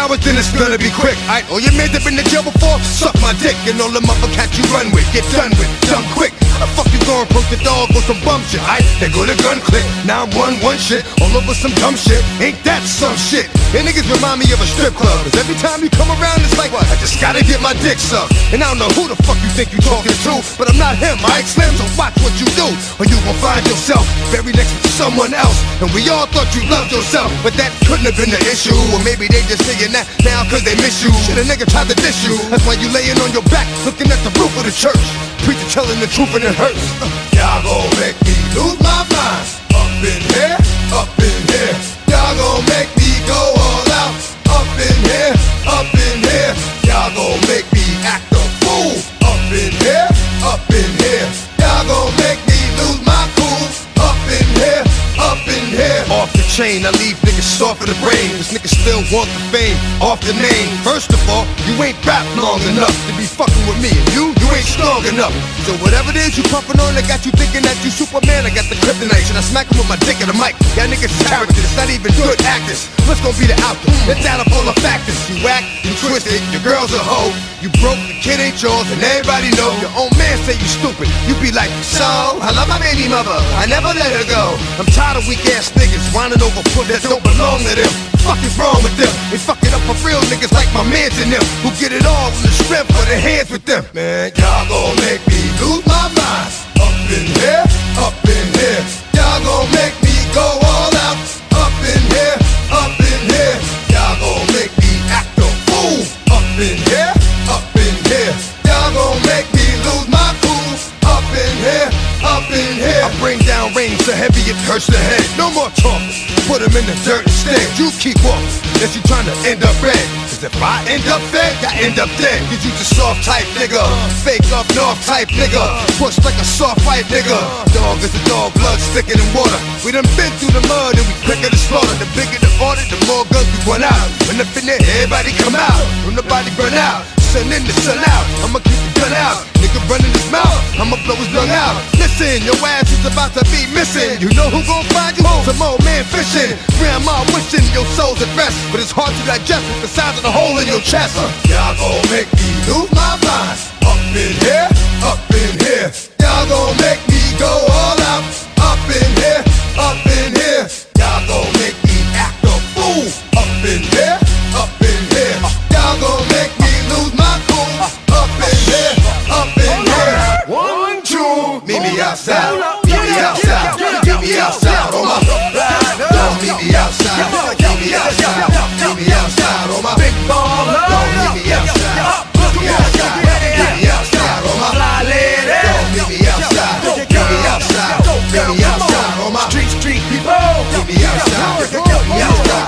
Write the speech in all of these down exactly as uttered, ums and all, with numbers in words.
hours, then it's gonna be quick. Alright, all your mans have been to jail before, suck my dick. And all the motherfuckers you run with, get done with, done quick. How the fuck you gonna approach the dog with some bum shit? Alright, they go to gun click, now I'm one one shit, all over some dumb shit. Ain't that some shit? And niggas remind me of a strip club, cause every time you come around it's like, what? I just gotta get my dick sucked. And I don't know who the fuck you think you talking to, but I'm not him, alright Slim, so watch what you do, or you gon' find yourself buried next to someone else. And we all thought you loved yourself, but that couldn't have been the issue. Or maybe they just saying that now cause they miss you. Shit, a nigga tried to diss you, that's why you laying on your back, looking at the roof of the church. Preacher telling the truth and it hurts. Y'all gon' make me lose my mind. Up in here, up in here. Y'all gon' make me go all out. Up in here, up in here. Y'all gon' make me act a fool. Up in here, up in here. Y'all gon' make me lose my cool. Up in here, up in here. Off the chain, I leave niggas soft in the brain. Cause niggas still want the fame, off the name. First of all, you ain't rap long enough to be fucking with me. And you, you ain't strong enough. So whatever it is you puffin' on, I got you thinking that you Superman. I got the kryptonite, and I smack him with my dick in the mic. Y'all niggas is characters, it's not even good actors. What's gonna be the outcome? Let's add up all the factors. You whack, you twisted, your girl's a hoe. You broke, the kid ain't yours, and everybody know. Your own man say you stupid. You be like, so, I love my baby mother, I never let her go. I'm tired of weak ass niggas whining over foot that don't belong to them. Fuck is wrong with them? They fuck it up for real niggas like my mans and them, who get it all from the strength of their hands with them. Man, y'all gon' make me lose my mind. Up in here, up in here. Y'all gon' make me go all out. Up in here, up in here. Y'all gon' make me act a fool. Up in here, up in here. Y'all gon' make me lose my cool. Up in here, up in here. I bring down rain so heavy it hurts the head. No more talking, put him in the dirt instead. You keep walking, unless you trying to end up red. Cause if I end up fed, I end up dead. Cause you just soft type nigga, fake up north type nigga, push like a soft fight nigga. Dog is a dog, blood thicker than water. We done been through the mud and we quicker to slaughter. The bigger the order, the more guns we run out. When up in there, everybody come out. When the body burn out, sun in the sun out. I'ma keep the gun out. Nigga running his mouth, I'ma blow his lung out. Listen, your ass is about to be missing. You know who gon' find you? Some old man fishing. Grandma wishing your soul's at rest, but it's hard to digest with the size of the hole in your chest. Y'all gon' make me lose my mind. Up in here, up in here. Y'all gon' make me go all out. Up in here, up in here. Y'all gon' make me act a fool. Up in here, up in here. Y'all gon' make me lose my cool. Up in here, up in here. One, two, meet me outside. Meet me outside. Meet me outside. On my don't meet me outside. Meet me outside. Meet me outside. On my big baller. Don't meet me outside. Meet me outside. Meet me outside. On my fly lady. Don't meet me outside. Meet me outside. Meet me outside. On my street street people. Meet me outside. Meet me outside.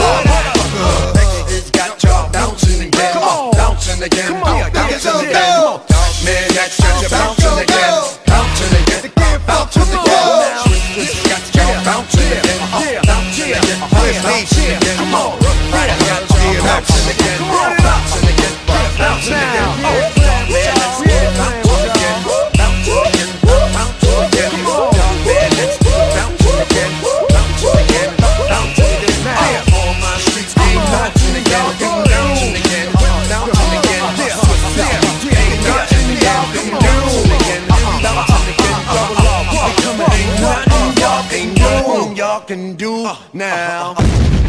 Outside. It's got y'all bouncing again. Bouncing again. Bouncing again. Man, that's just bouncing again. Bouncing again. Bouncing again. It's got y'all bouncing again. Bouncing again. Bouncing again. Come on. Right, I got y'all bouncing again. Bouncing again. Bouncing again. Man, let's get bouncing again. Bouncing again. Bouncing again. Man, let's get bouncing again. Bouncing again. Bouncing again. All my streets be bouncing again. Bouncing again. Bouncing again. Ain't nothing y'all can do now.